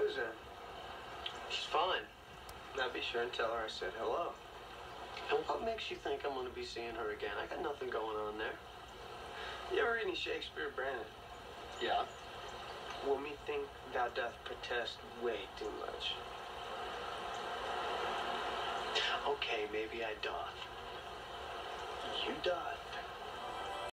Susan? She's fine. Now be sure and tell her I said hello. And what makes you think I'm going to be seeing her again? I got nothing going on there. You ever read any Shakespeare, Brandon? Yeah. Well, me think thou doth protest way too much. Okay, maybe I doth. You doth.